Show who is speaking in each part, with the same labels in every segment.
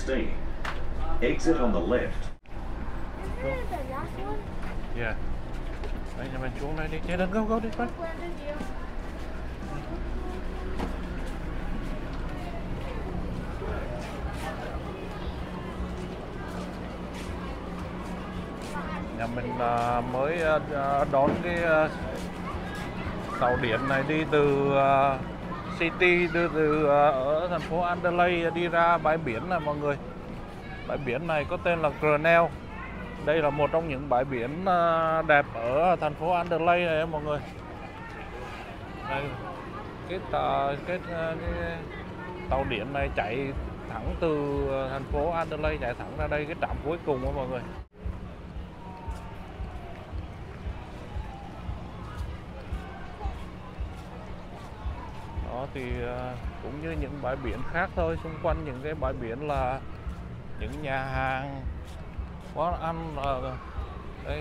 Speaker 1: 16. Exit on the left.
Speaker 2: Isn't it the last one?
Speaker 3: Yeah. Đây là mình xuống đây đi. Jaden, go đi con. Nhà mình mới đón cái tàu điện này đi từ City, đi từ ở thành phố Adelaide đi ra bãi biển này mọi người. Bãi biển này có tên là Grenell. Đây là một trong những bãi biển đẹp ở thành phố Adelaide này mọi người. Đây, cái tàu điện này chạy thẳng từ thành phố Adelaide chạy thẳng ra đây, cái trạm cuối cùng đó mọi người. Đó thì cũng như những bãi biển khác thôi, xung quanh những cái bãi biển là những nhà hàng, quán ăn đây.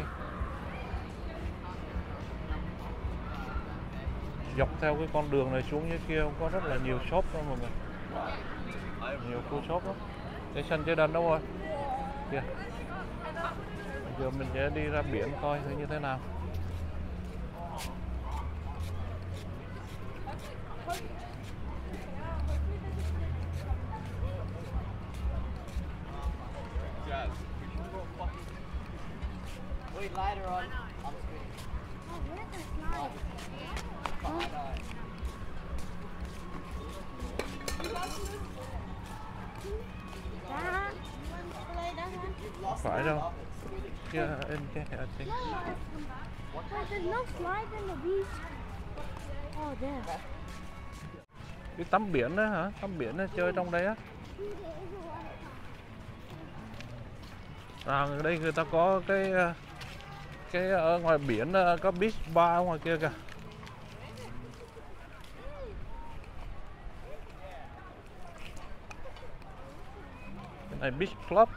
Speaker 3: Dọc theo cái con đường này xuống dưới kia có rất là nhiều shop đó mọi người. Nhiều khu shop đó. Cái sân chơi đần đâu rồi? Kìa. Bây giờ mình sẽ đi ra biển coi thử như thế nào.
Speaker 4: Wait, lighter on screen.
Speaker 2: Oh, where's the slide? That? You want to play that one?
Speaker 3: Phải đâu? Yeah, in there, I think.
Speaker 2: But there's no slide in the beach. Oh, there.
Speaker 3: Đi tắm biển đó hả? Tắm biển đó, chơi trong đây á. Ở đây người ta có cái ở ngoài biển có beach bar ở ngoài kia kìa. Cái này beach club.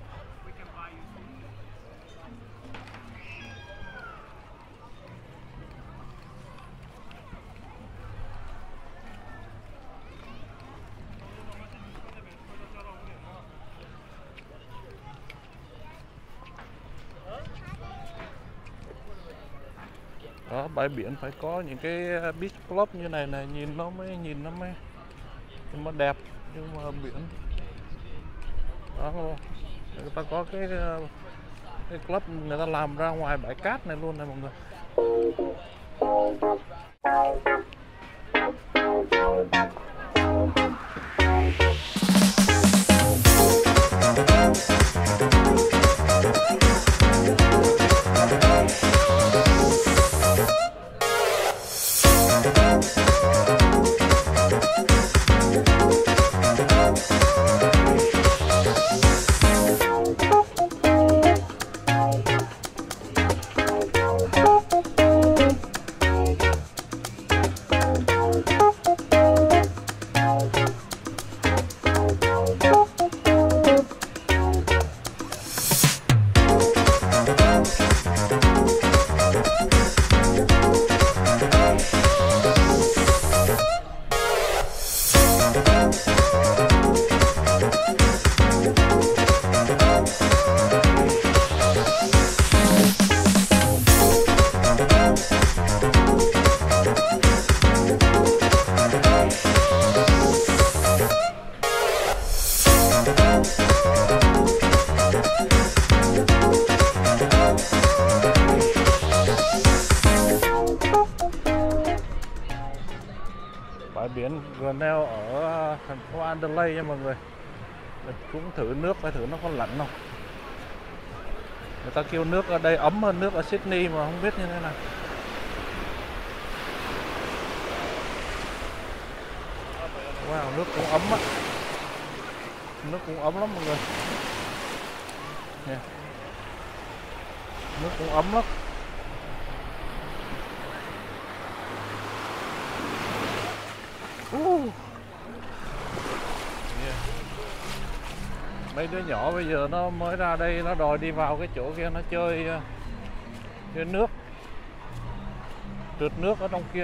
Speaker 3: Đó, bãi biển phải có những cái beach club như này này, nhìn nó mới đẹp. Nhưng mà biển đó, người ta có cái club người ta làm ra ngoài bãi cát này luôn này mọi người. Bãi biển Grenell ở thành phố Adelaide nha mọi người. Mình cũng thử nước phải thử nó có lạnh không. Người ta kêu nước ở đây ấm hơn nước ở Sydney mà không biết như thế nào. Wow, nước cũng ấm á. Nước cũng ấm lắm mọi người. Nè. Nước cũng ấm lắm. Yeah. Mấy đứa nhỏ bây giờ nó mới ra đây nó đòi đi vào cái chỗ kia nó chơi nước, trượt nước ở trong kia.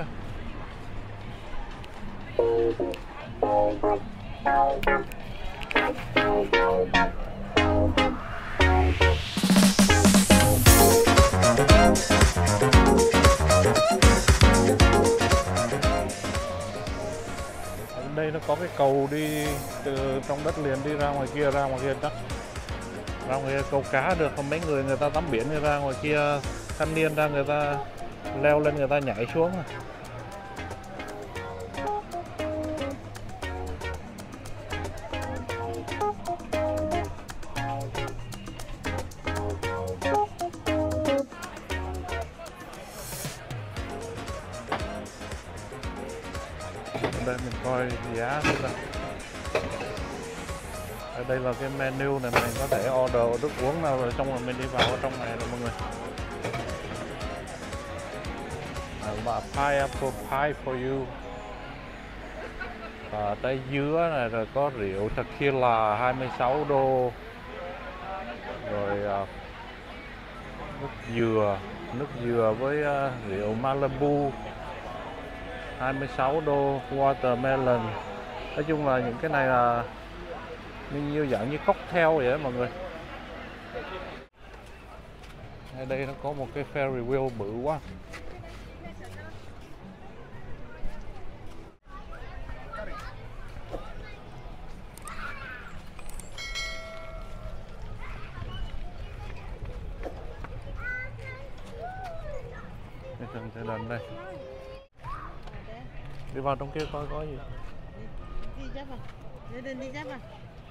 Speaker 3: Đây nó có cái cầu đi từ trong đất liền đi ra ngoài kia chắc ra ngoài kia câu cá được. Còn mấy người ta tắm biển, người ra ngoài kia thanh niên ra, người ta leo lên, người ta nhảy xuống. Đây mình coi giá nữa ta. Ở đây là cái menu này, mình có thể order thức uống nào rồi xong rồi mình đi vào ở trong này rồi mọi người. Và pineapple pie for you. Và đây dứa này rồi có rượu tequila 26 đô. Rồi nước dừa với rượu Malibu 26 đô, watermelon. Nói chung là những cái này là như dạng như cocktail vậy đó mọi người. Ở đây nó có một cái Ferris wheel bự quá. Đây lần đây. Đi vào trong kia coi có gì.
Speaker 5: Đi chấp à? Đi chấp à?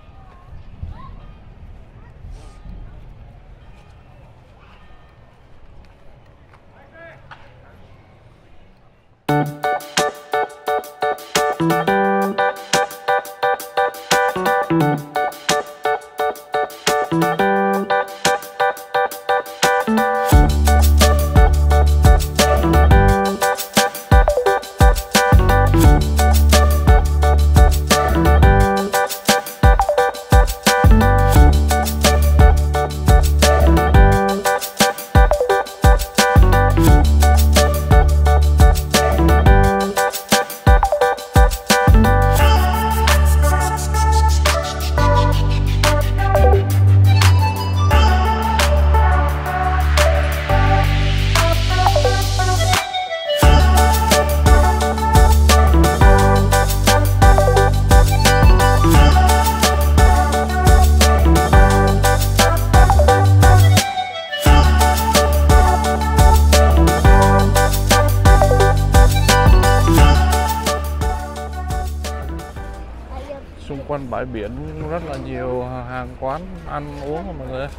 Speaker 3: Xung quanh bãi biển rất là nhiều hàng quán ăn uống mọi người.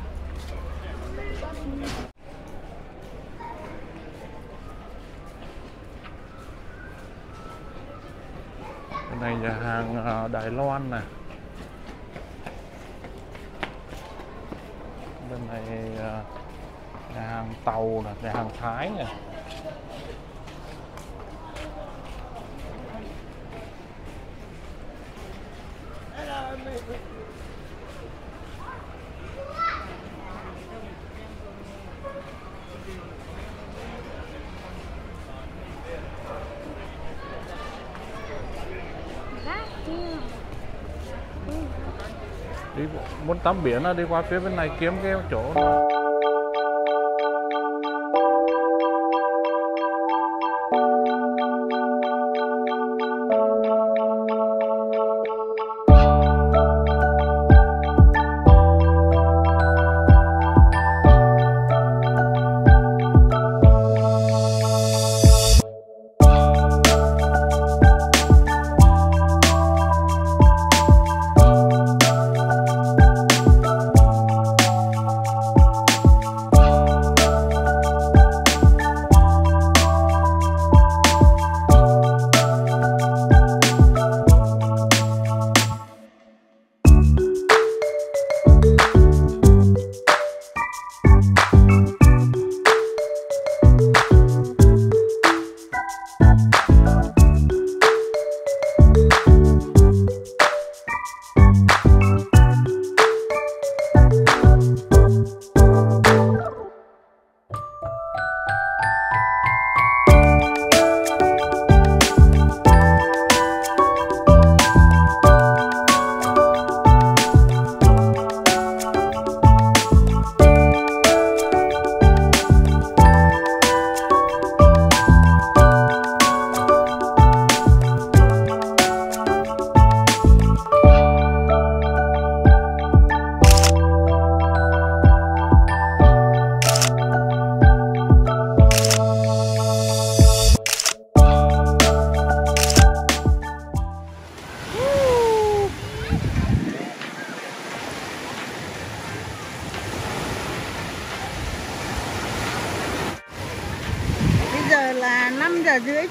Speaker 3: Cái này nhà hàng Đài Loan nè. Bên này nhà hàng Tàu nè, nhà hàng Thái nè. Đi muốn tắm biển đi qua phía bên này kiếm cái chỗ nào.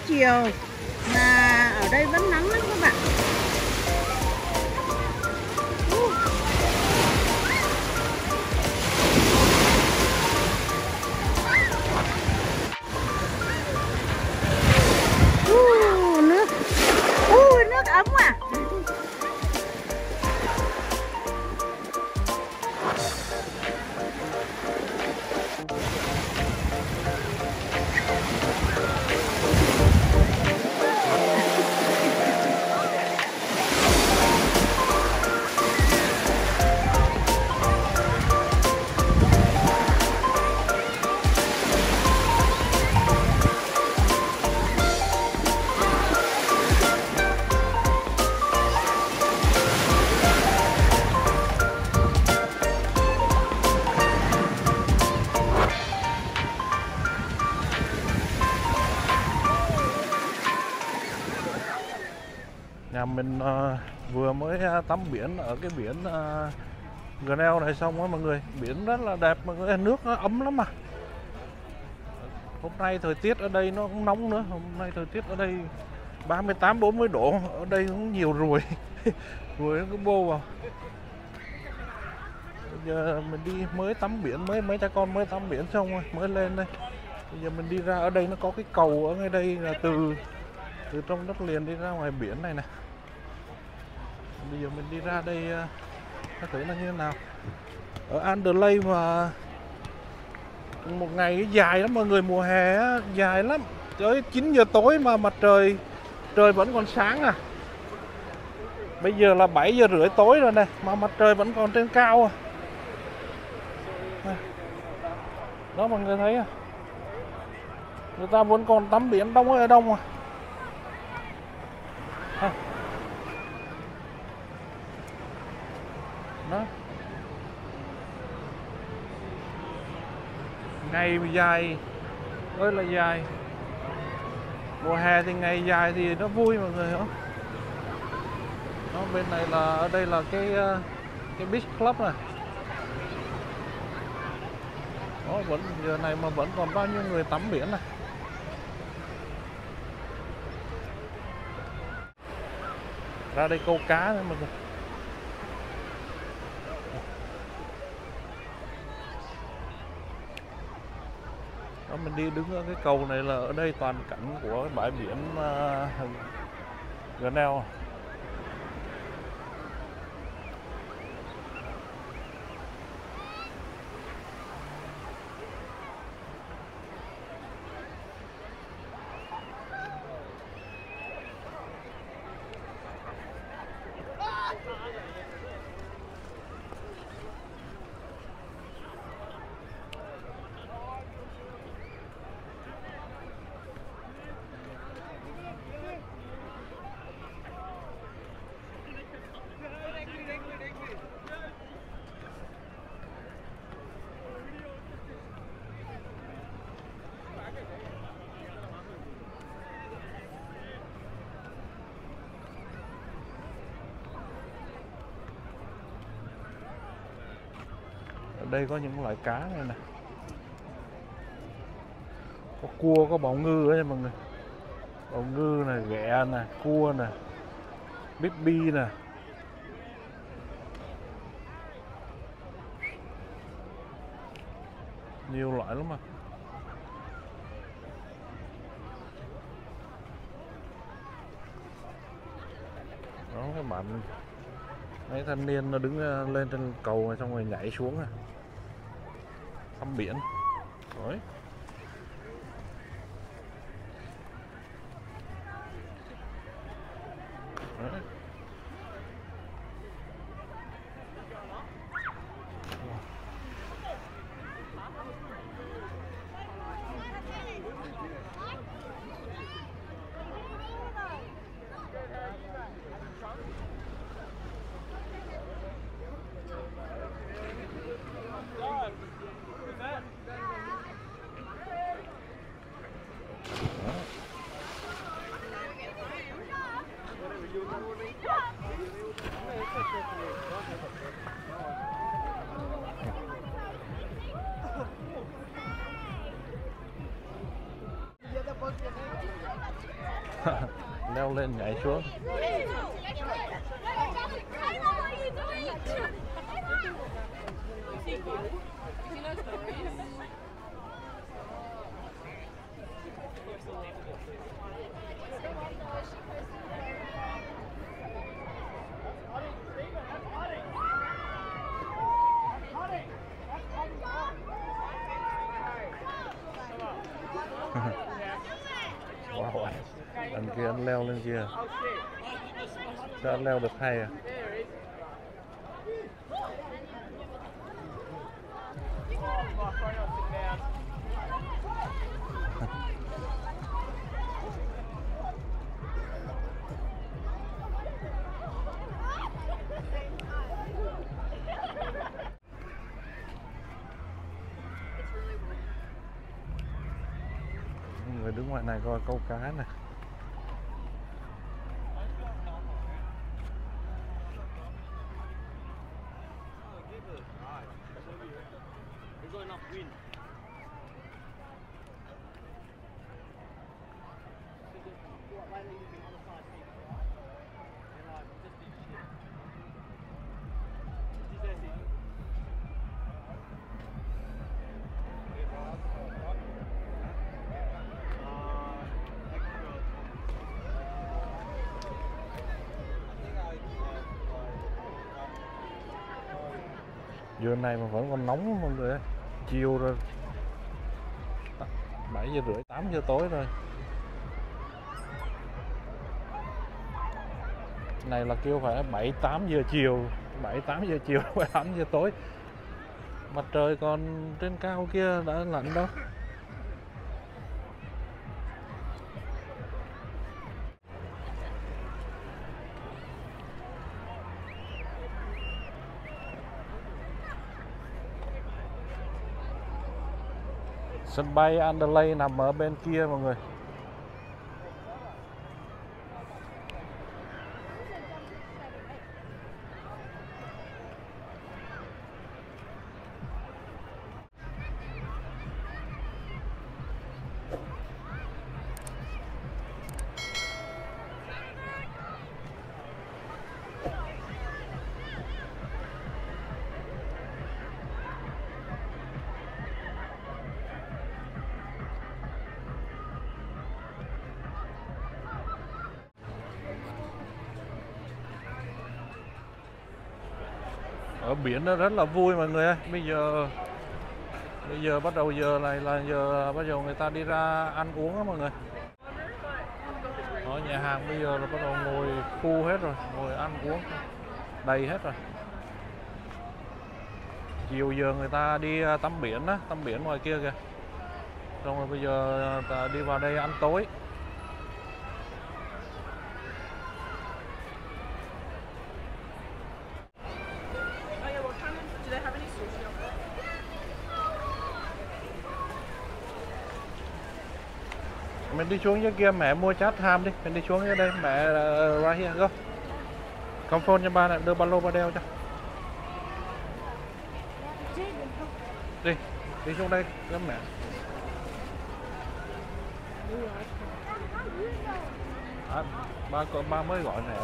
Speaker 5: chiều mà ở đây vẫn nắng lắm các bạn. Nước. Nước ấm à.
Speaker 3: Nhà mình vừa mới tắm biển ở cái biển Grand này xong á mọi người. Biển rất là đẹp mọi người, nước nó ấm lắm mà. Hôm nay thời tiết ở đây nó cũng nóng nữa. Hôm nay thời tiết ở đây 38-40 độ. Ở đây cũng nhiều ruồi. Ruồi nó cứ bô vào. Bây giờ mình đi mới tắm biển, mấy cha con mới tắm biển xong rồi, mới lên đây. Bây giờ mình đi ra, ở đây nó có cái cầu ở ngay đây là từ trong đất liền đi ra ngoài biển này nè. Bây giờ mình đi ra đây có thử là như thế nào. Ở Andalay mà một ngày dài lắm mọi người, mùa hè dài lắm, tới 9 giờ tối mà mặt trời vẫn còn sáng à. Bây giờ là 7 giờ rưỡi tối rồi nè, mà mặt trời vẫn còn trên cao à. Đó mọi người thấy à, người ta vẫn còn tắm biển đông ơi là đông à. Đó. Ngày dài ơi là dài. Mùa hè thì ngày dài thì nó vui mọi người hiểu. Đó, bên này là, ở đây là cái beach club này. Đó, vẫn giờ này mà vẫn còn bao nhiêu người tắm biển này. Ra đây câu cá nữa mọi người. Đó, mình đi đứng ở cái cầu này là ở đây toàn cảnh của cái bãi biển Grand. Ở đây có những loại cá này nè, có cua, có bào ngư đấy mọi người. Bào ngư này, ghẹ nè, cua nè, bít bi nè. Nhiều loại lắm mà. Đó các bạn, mấy thanh niên nó đứng lên trên cầu này xong rồi nhảy xuống à, tắm biển. Đấy. Đấy. leo lên nhảy xuống. Wow, anh kia anh leo lên kia. Sao anh leo được hay à? Người đứng ngoài này coi câu cá này. Giờ này mà vẫn còn nóng mọi người ơi. Chiều rồi 7 giờ rưỡi 8 giờ tối rồi. Này là kêu phải 7-8 giờ chiều 7-8 giờ chiều 8 giờ tối. Mặt trời còn trên cao kia đã lạnh đâu. Sân bay Adelaide nằm ở bên kia mọi người. Ở biển nó rất là vui mọi người ơi. Bây giờ bắt đầu giờ này là giờ bắt đầu người ta đi ra ăn uống đó mọi người. Ở nhà hàng bây giờ là bắt đầu ngồi khu hết rồi, ngồi ăn uống đầy hết rồi. Chiều giờ người ta đi tắm biển á, tắm biển ngoài kia kìa. Xong rồi bây giờ ta đi vào đây ăn tối. Mình đi xuống dưới kia mẹ mua chát ham đi, mình đi xuống dưới đây mẹ right here go. Come phone cho ba này, đưa ba lô ba đeo cho. Đi xuống đây với mẹ. Ba mới gọi mẹ.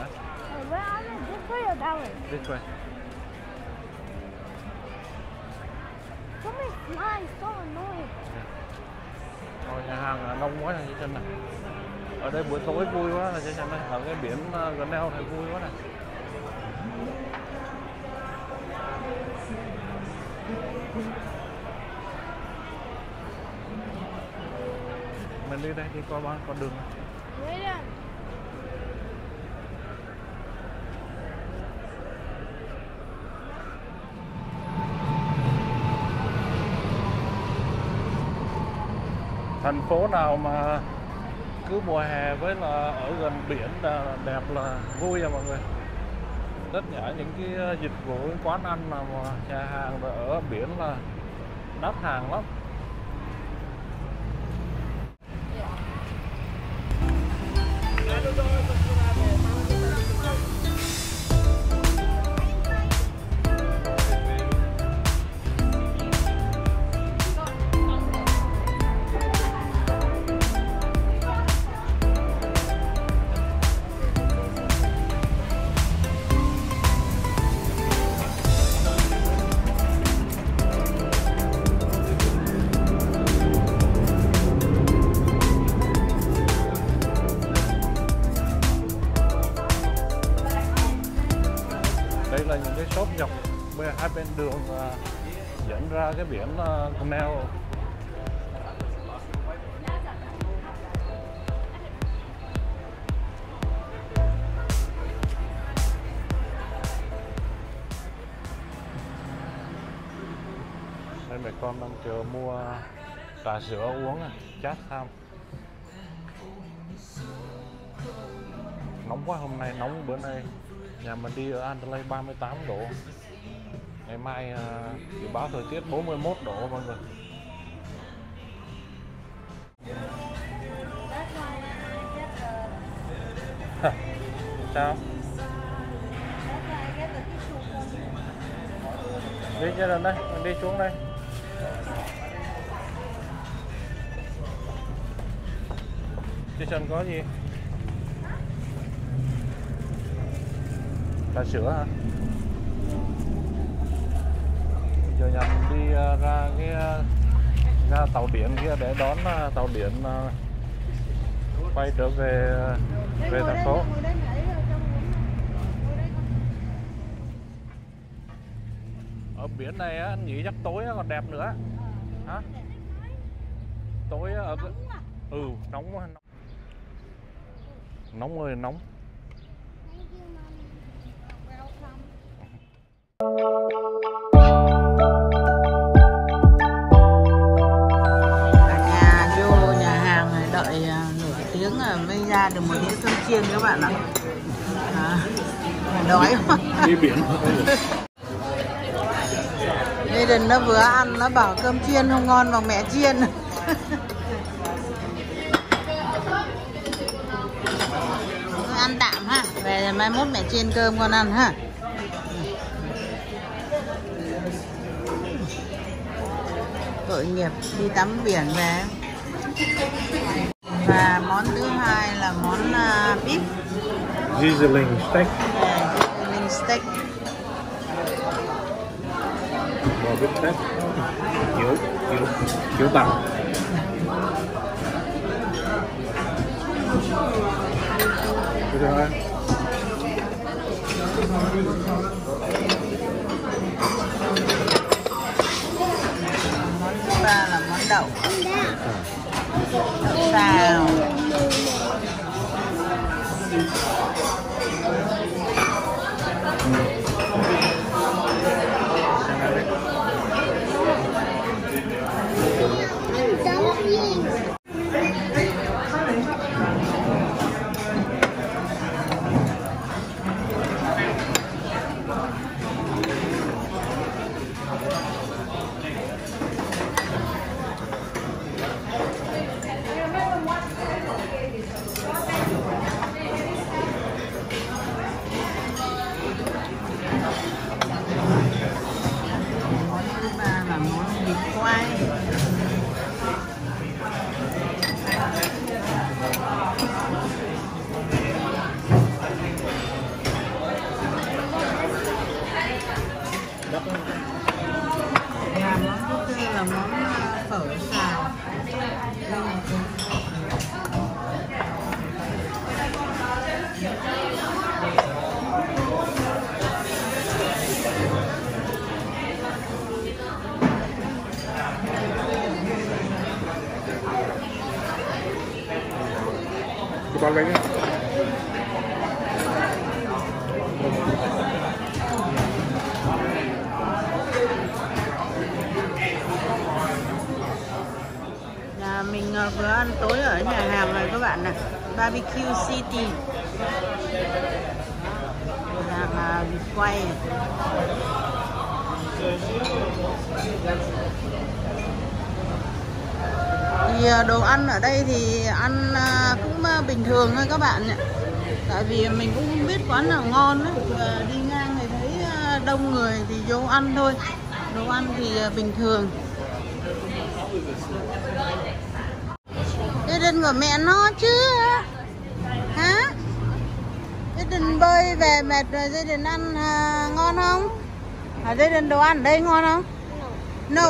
Speaker 3: This way.
Speaker 2: So many flies, so annoying.
Speaker 3: Rồi nhà hàng đông quá này trên này. Ở đây buổi tối vui quá này trên này. Ở cái biển gần neo này vui quá này. Mình đi đây đi qua con đường này. Thành phố nào mà cứ mùa hè với là ở gần biển là đẹp là vui à mọi người. Tất cả những cái dịch vụ quán ăn mà nhà hàng ở biển là đắt hàng lắm. Đây là những cái shop dọc hai bên đường dẫn ra cái biển canal. Đây mẹ con đang chờ mua trà sữa uống, chat tham. Nóng quá, hôm nay nóng, bữa nay nhà mình đi ở Adelaide 38 độ. Ngày mai dự báo thời tiết 41 độ mọi người. Sao? Đi ra đây, mình đi xuống đây. Chị Trần có gì? Trà sữa hả? Bây giờ nhà mình đi ra cái ga tàu điện kia để đón tàu điện quay trở về thành phố. Ở biển này á, anh nghĩ chắc tối còn đẹp nữa. Hả? Tối ở cái... nóng quá. Nóng ơi nóng.
Speaker 5: Vô nhà hàng này đợi nửa tiếng mới ra được một đĩa cơm chiên các bạn ạ. Đói quá.
Speaker 3: Đi biển.
Speaker 5: Gia đình nó vừa ăn nó bảo cơm chiên không ngon bằng mẹ chiên. Ăn tạm ha, về mai mốt mẹ chiên cơm con ăn ha. Tội nghiệp đi tắm biển về. Và món thứ hai là món beef
Speaker 3: Sizzling steak.
Speaker 5: Sizzling steak.
Speaker 3: Bò bít tết kiểu tàu.
Speaker 5: Món thứ ba là món đậu xào. Món thứ tư là món phở xào.
Speaker 3: Bao lấy nhé.
Speaker 5: Mình vừa ăn tối ở nhà hàng này các bạn này, Barbecue City, nhà hàng vịt quay. Thì đồ ăn ở đây thì ăn cũng bình thường thôi các bạn ạ. Tại vì mình cũng không biết quán nào ngon ấy. Đi ngang thì thấy đông người thì vô ăn thôi. Đồ ăn thì bình thường. Gia đình của mẹ nó chứ hả? Gia đình bơi về mệt rồi, gia đình ăn ngon không? Gia đình đồ ăn ở đây ngon không? No.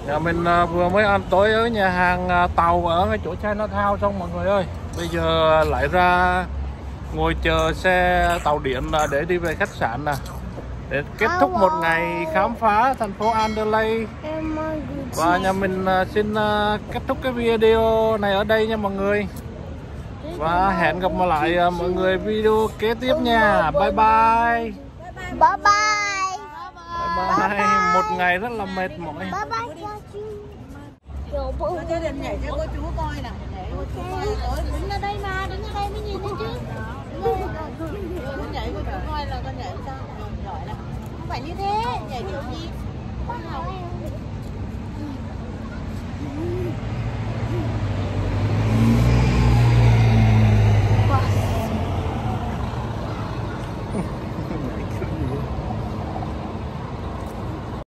Speaker 3: Nhà mình vừa mới ăn tối ở nhà hàng tàu ở cái chỗ Chinatown xong mọi người ơi. Bây giờ lại ra ngồi chờ xe tàu điện để đi về khách sạn nè. Để kết thúc một ngày khám phá thành phố Adelaide. Và nhà mình xin kết thúc cái video này ở đây nha mọi người. Và hẹn gặp lại mọi người video kế tiếp nha. Bye bye.
Speaker 2: Bye bye.
Speaker 3: Bye bye. Một ngày rất là mệt mỏi.
Speaker 2: Bye bye cho chú.
Speaker 5: Cho Đình nhảy cho cô chú coi nè.
Speaker 2: Ok. Đứng ở đây mà, đứng ở đây mới nhìn thấy chứ.
Speaker 5: Con nhảy cô chú coi là con nhảy sao? Giỏi lắm. Không phải như thế, nhảy kiểu gì?
Speaker 2: Con hỏi em.